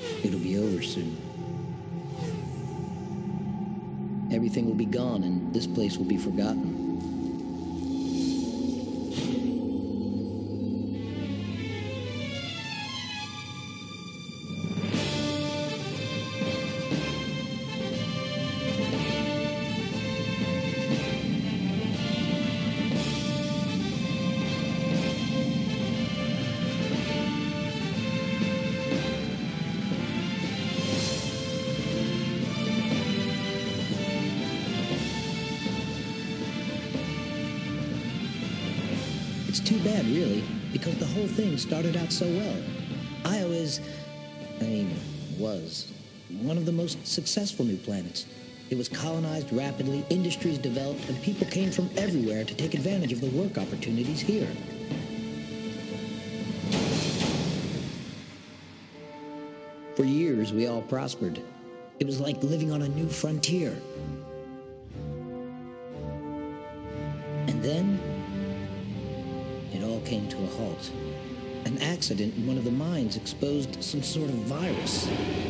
It'll be over soon. Everything will be gone, and this place will be forgotten. It's too bad, really, because the whole thing started out so well. Io was one of the most successful new planets. It was colonized rapidly, industries developed, and people came from everywhere to take advantage of the work opportunities here. For years, we all prospered. It was like living on a new frontier. And then it all came to a halt. An accident in one of the mines exposed some sort of virus.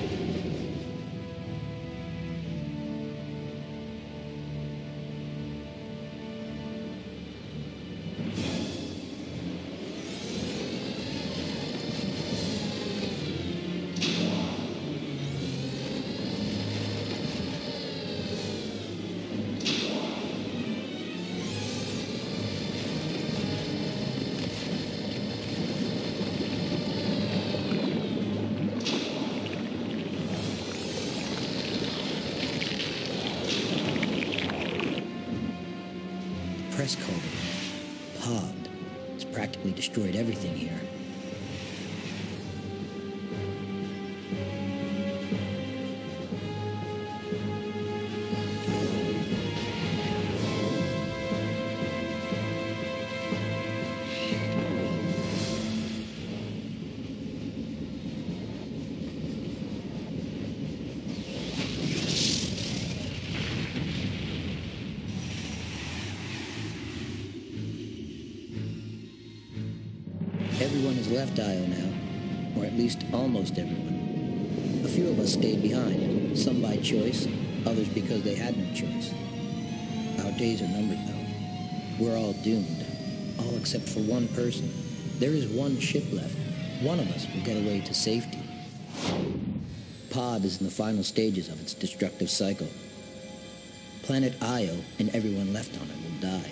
Press called it pod. It's practically destroyed everything here. Everyone has left Io now, or at least almost everyone. A few of us stayed behind, some by choice, others because they had no choice. Our days are numbered, though. We're all doomed, all except for one person. There is one ship left. One of us will get away to safety. Pod is in the final stages of its destructive cycle. Planet Io and everyone left on it will die.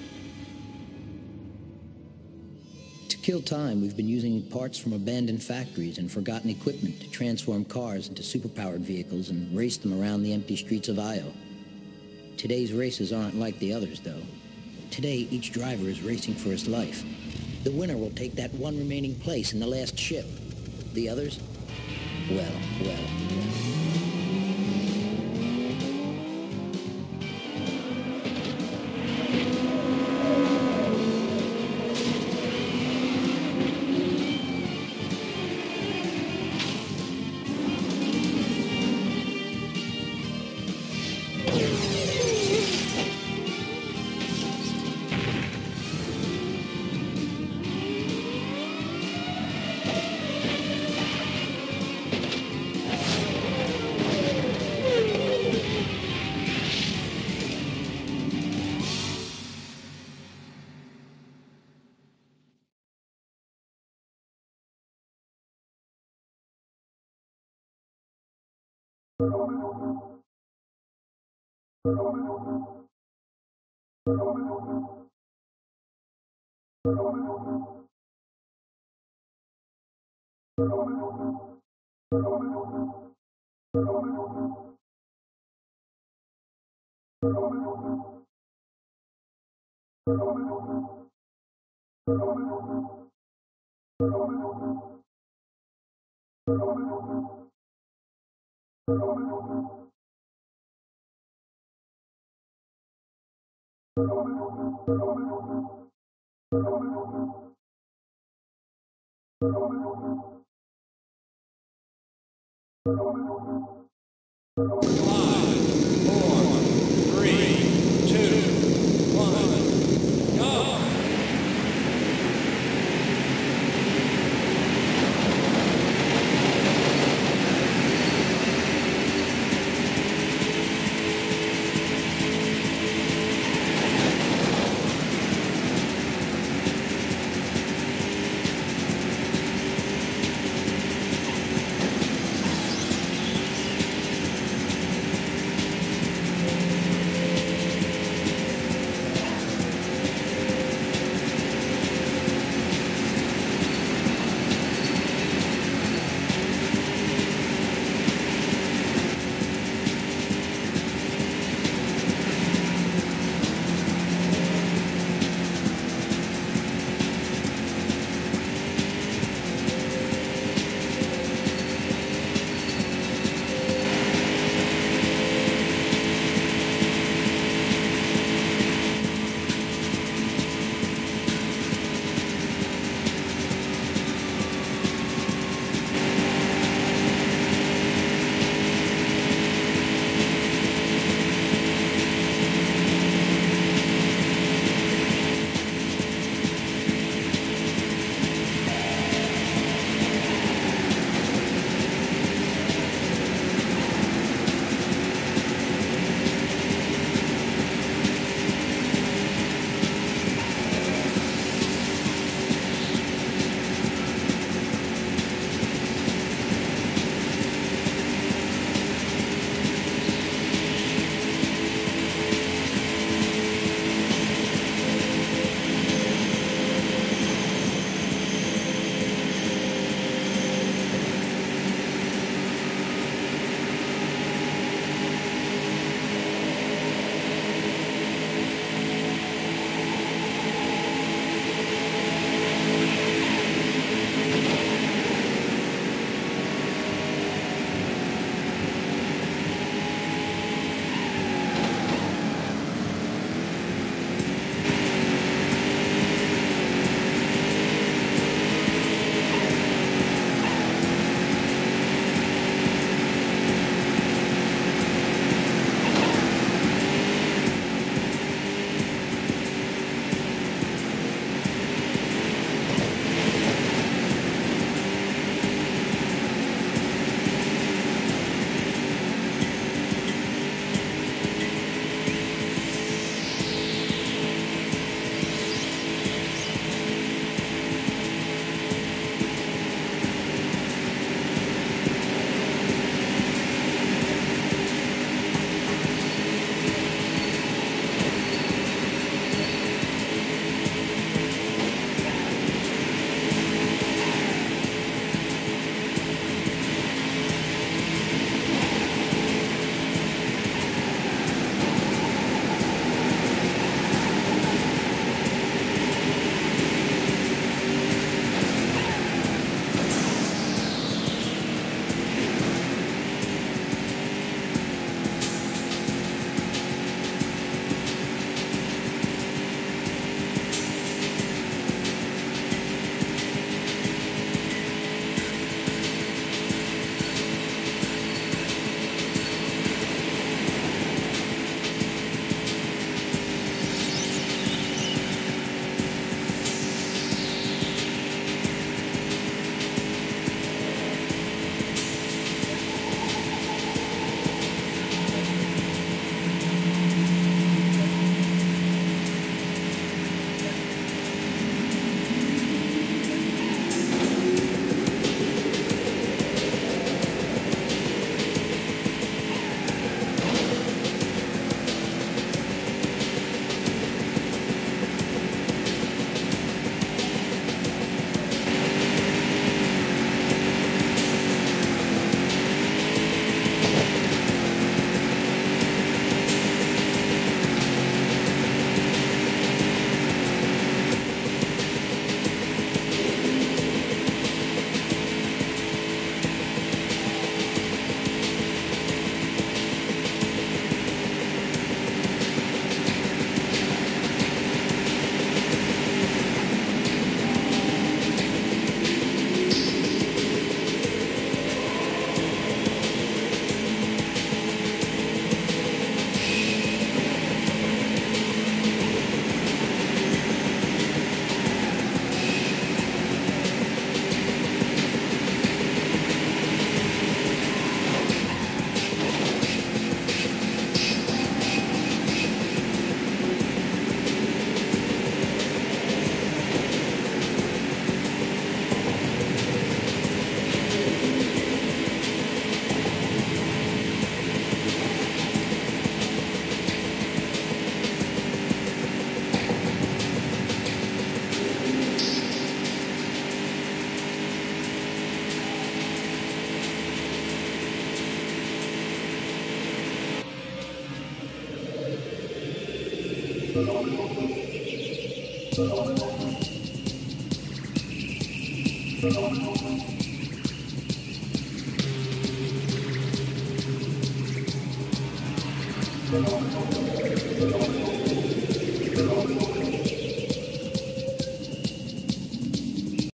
To kill time, we've been using parts from abandoned factories and forgotten equipment to transform cars into superpowered vehicles and race them around the empty streets of Io. Today's races aren't like the others, though. Today, each driver is racing for his life. The winner will take that one remaining place in the last ship. The others? Well.